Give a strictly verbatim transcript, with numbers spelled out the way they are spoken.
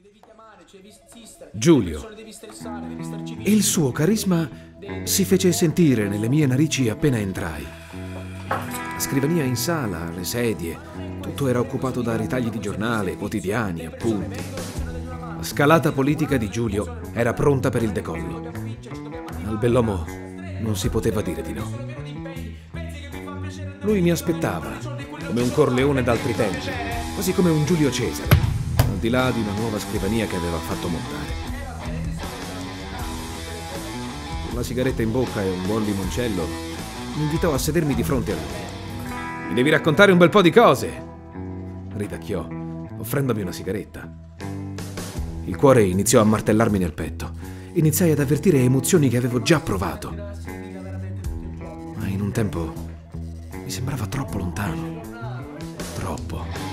Giulio. Il suo carisma si fece sentire nelle mie narici appena entrai. La scrivania in sala, le sedie, tutto era occupato da ritagli di giornale, quotidiani, appunti. La scalata politica di Giulio era pronta per il decollo. Al bell'uomo non si poteva dire di no. Lui mi aspettava, come un Corleone d'altri tempi, quasi come un Giulio Cesare, al di là di una nuova scrivania che aveva fatto montare. Con la sigaretta in bocca e un buon limoncello, mi invitò a sedermi di fronte a lui. «Mi devi raccontare un bel po' di cose!» ridacchiò, offrendomi una sigaretta. Il cuore iniziò a martellarmi nel petto. Iniziai ad avvertire emozioni che avevo già provato. Ma in un tempo mi sembrava troppo lontano. Troppo.